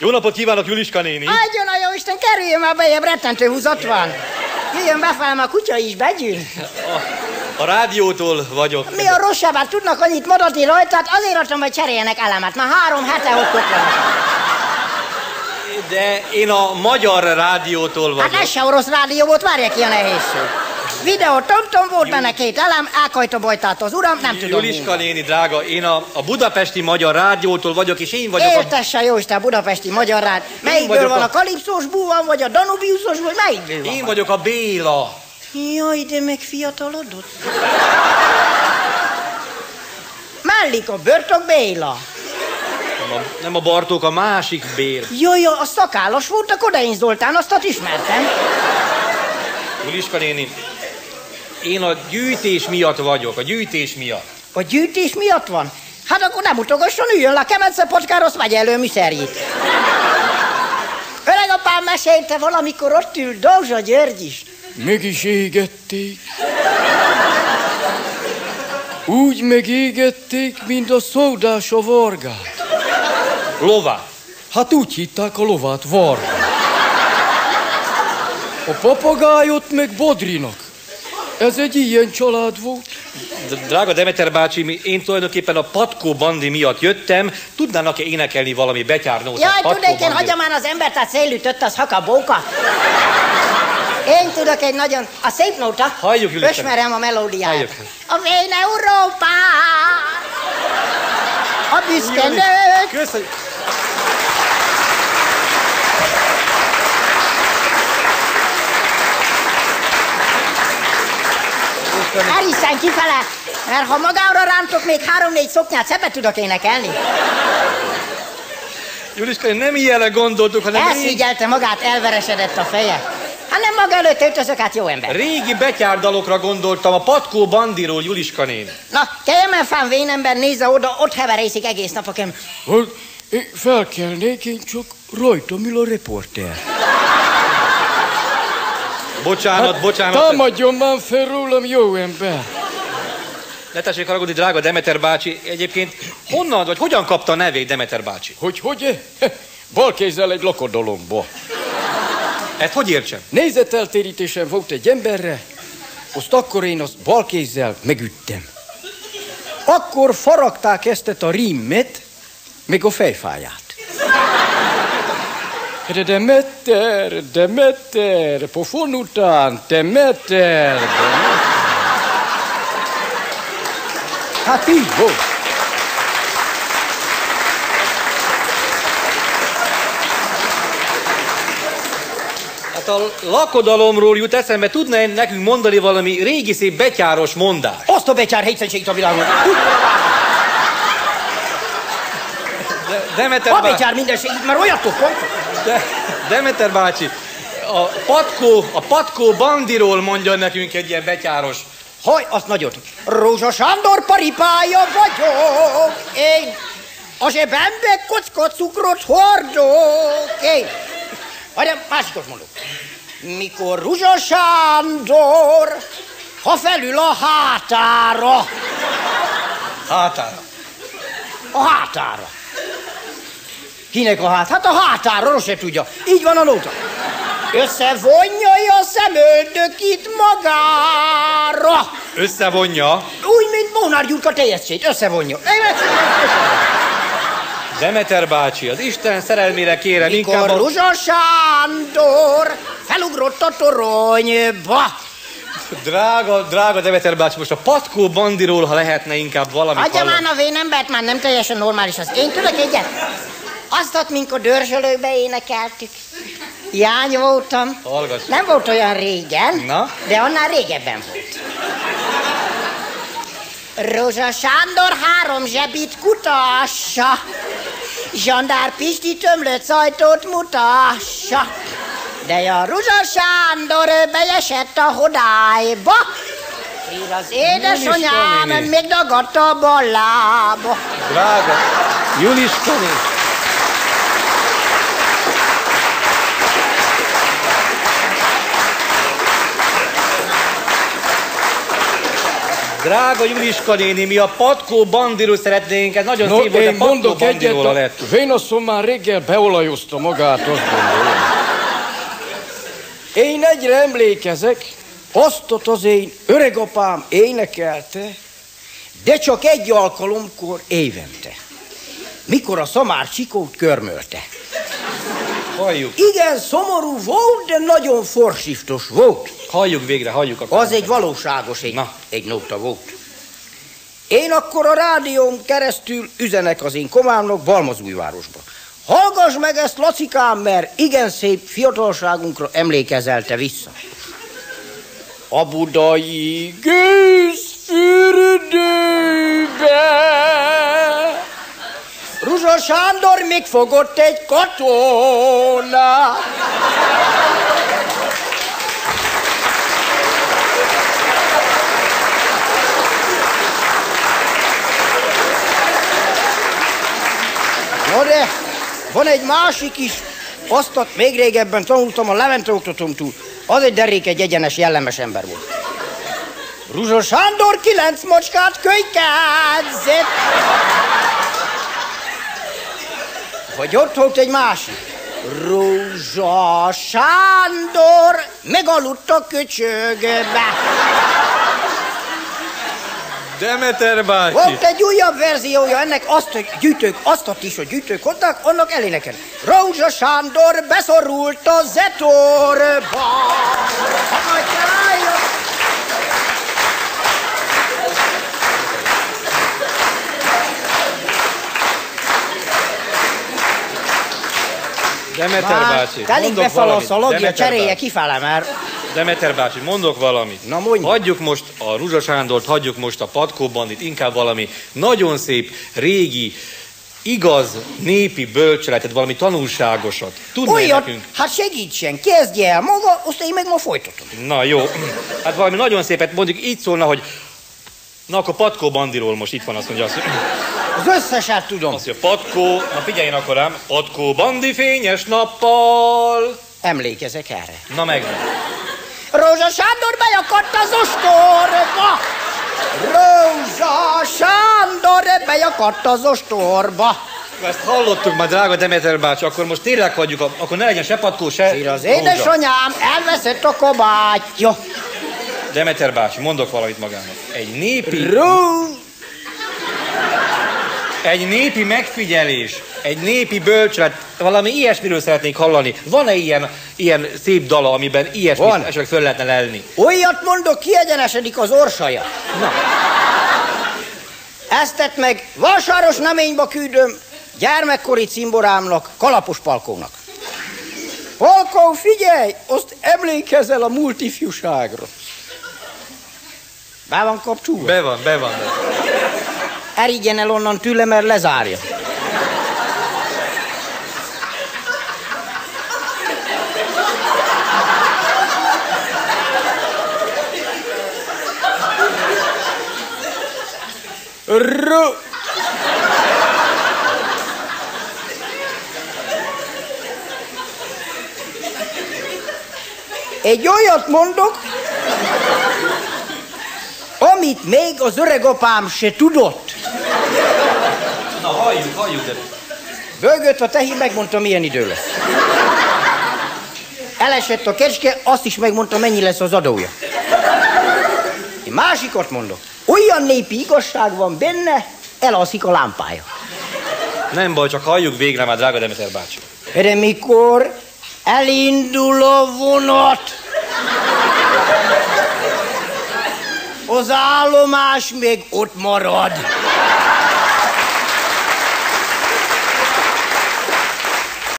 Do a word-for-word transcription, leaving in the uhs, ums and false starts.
Jó napot kívánok, Juliska néni! Adjon a jó Isten, kerüljön már bejebb, rettentő húzat van. Jöjjön befelem, a kutya is begyűl. A, a rádiótól vagyok. Mi a rosszabbát tudnak annyit maradni rajtát, azért adtam, hogy cseréljenek elemet. Már három hete ott van. De én a magyar rádiótól vagyok. Hát ez se orosz rádió volt, várja ki a nehézség. Videó tom-tom volt benne két elem, elkajta bojtát az uram, nem tudom. Juliska néni, drága, én a, a budapesti magyar rádiótól vagyok, és én vagyok Értesse a... jó Isten, a budapesti magyar rádió. Melyikből van a, a kalipszós búvan, vagy a danubiuszos, vagy melyikből van? Én vagyok a Béla. Jaj, de meg fiatalodott. Mellik a Börtök Béla. Nem a, nem a Bartók, a másik Béla. Jaj, a szakállas volt, a Kodein Zoltán, azt ismertem. Juliska néni, én a gyűjtés miatt vagyok, a gyűjtés miatt. A gyűjtés miatt van? Hát akkor nem utogasson, üljön le a Kemence Pacskára, azt vegye elő műszerjét. Öreg apám mesélte, valamikor ott ült Dózsa György is. Meg is égették. Úgy megégették, mint a szódás a vargát. Lovát. Hát úgy hitták a lovát Varga. A papagájot meg Bodrinak. Ez egy ilyen család volt. Drága Demeter bácsi, én tulajdonképpen a Patkó Bandi miatt jöttem. Tudnának-e énekelni valami betyárnót? Jaj, tudnék én, hagyja már az embert, tehát széllütött, az hakabóka. Én tudok egy nagyon... A szép nóta. Halljuk, Juliska. Ösmerem a melódiát. Halljuk. A vén Európát, a büszke nők. Köszönjük. Erisszen kifele, mert ha magára rántok, még három-négy szoknyát szebbet tudok énekelni. Juliska, nem ilyenre gondoltuk, hanem... Elszígyelte magát, elveresedett a feje. Hát nem maga előtt öltözök, hát jó ember. Régi betyárdalokra gondoltam, a Patkó Bandiról, Juliska néni. Na, keljemen fán vén ember, nézze oda, ott heverészik egész nap a kem. Hát, én felkelnék, én csak rajtam ül a reporter. Bocsánat, hát, bocsánat. Támadjon már fel rólam, jó ember. Ne tessék haragudni, drága Demeter bácsi. Egyébként honnan, vagy hogyan kapta a nevét Demeter bácsi? Hogy, hogy? Bal kézzel egy lakodalomba. Ezt hogy értsem? Nézeteltérítésen volt egy emberre, azt akkor én azt bal kézzel megüttem. Akkor faragták ezt a rímet, meg a fejfáját. Demeter, Demeter, pofon után, Demeter, Demeter. Hát így volt. Hát a lakodalomról jut eszembe, tudná nekünk mondani valami régi szép betyáros mondást? Azt a betyár hétszentségét a világon. De, Demeter A bácsi... betyár mindenség, már olyat tudtam. De, Demeter bácsi, a Patkó, a Patkó Bandiról mondja nekünk egy ilyen betyáros. Haj, azt nagyot. Rózsa Sándor paripája vagyok, én a zsebembe kocka cukrot hordok, én. Várjál, másikot mondok. Mikor Rózsa Sándor, ha felül a hátára. Hátára. A hátára. Kinek a hát? Hát a hátára, rossz se tudja. Így van a nóta. Összevonja a szemöldökit magára. Összevonja. Úgy, mint Mónár Gyurka teljesztjét. Összevonja. Demeter bácsi, az Isten szerelmére kérem, mikor inkább a... Rózsa Sándor felugrott a toronyba. Drága, drága Demeter bácsi, most a Patkó Bandiról, ha lehetne inkább valamit Hagyja hallani. már a vénembert, már nem teljesen normális az. Én tudok egyet. Azt, mikor dörzsölőbe énekeltük. Jány voltam. Hallgass. Nem volt olyan régen, Na? de annál régebben volt. Rózsa Sándor három zsebit kutassa, Zsandár Pisti tömlött ajtót mutassa, de a Rózsa Sándor beesett a hodályba, így az édesanyám még dagadta a ballába. Drága Juliska néni. Drága Juliska néni, mi a Patkó Bandiról szeretnénk, ez nagyon No, szép volt, én a Patkó mondok egyet, Bandiról a lett. Vénaszon már reggel beolajozta magát, azt gondolom. Én egyre emlékezek, azt az én öregapám énekelte, de csak egy alkalomkor évente, mikor a szamár csikót körmölte. Halljuk. Igen, szomorú volt, de nagyon forsiftos volt. Halljuk végre, halljuk akkor. Az egy valóságos egy, Na. egy nóta volt. Én akkor a rádión keresztül üzenek az én komámnak Balmazújvárosba. Hallgass meg ezt, Lacikám, mert igen szép fiatalságunkra emlékezelte vissza. A budai gőzfürdőbe Ruzsa Sándor még fogott egy katonát. No de, van egy másik is, azt még régebben tanultam a Levente oktatómtól. Az egy derék, egy egyenes, jellemes ember volt. Ruzsa Sándor kilenc macskát kölykázett. Vagy ott volt egy másik. Ruzsa Sándor megaludt a köcsögbe. Demeter bácsi. Volt egy újabb verziója ennek, azt a gyűjtők, azt a tisot gyűjtők hozták, annak elénekel. Rózsa Sándor beszorult a zetorba. Demeter bácsi, Telik mondok befele a valamit. szalagja, Demeter cserélje bácsi. kifele, mert... Demeter bácsi, mondok valamit. Na, mondj. Hagyjuk most a Ruzsa Sándort, hagyjuk most a Patkó Bandit, inkább valami nagyon szép, régi, igaz, népi bölcseletet, valami tanulságosat. Tudná Olyat, nekünk? hát segítsen, kezdje el maga, azt én meg ma folytatom. Na jó, hát valami nagyon szépet, mondjuk így szólna, hogy na akkor Patkó Bandiról most itt van, azt mondja, azt, Az összeset tudom. azt mondja, Patkó, na figyeljen akkor ám, Patkó Bandi fényes nappal. Emlékezek erre. Na megvan. Rózsa Sándor bejakadt az ostorba. Rózsa Sándor bejakadt az ostorba. Ezt hallottuk már, drága Demeter bácsi, akkor most tényleg hagyjuk, a, akkor ne legyen se Patkó, se Sír az Rózsa. édesanyám, elveszett a kabátja. Demeter bácsi, mondok valamit magának. Egy népi, Ró... egy népi megfigyelés, egy népi bölcsölet, valami ilyesmiről szeretnék hallani. Van-e ilyen, ilyen szép dala, amiben ilyesmit Van. esetleg föl lehetne lelni? Olyat mondok, kiegyenesedik az orsaja. Na, Eztet meg Valsáros Neményba küldöm gyermekkori cimborámnak, Kalapos Palkónak. Palkó, figyelj, azt emlékezzel a múlt ifjúságra. Be van kapcsolva? be van, be van. Be. Erigyen el onnan tőle, mert lezárja. Ró... Egy olyat mondok, amit még az öregapám se tudott. Na, halljuk, halljuk, de... Bőgött a tehén, megmondta, milyen idő lesz. Elesett a kecske, azt is megmondta, mennyi lesz az adója. Én másikat mondok. Olyan népi igazság van benne, elalszik a lámpája. Nem baj, csak halljuk végre már, drága Demeter bácsi. De mikor elindul a vonat, az állomás még ott marad.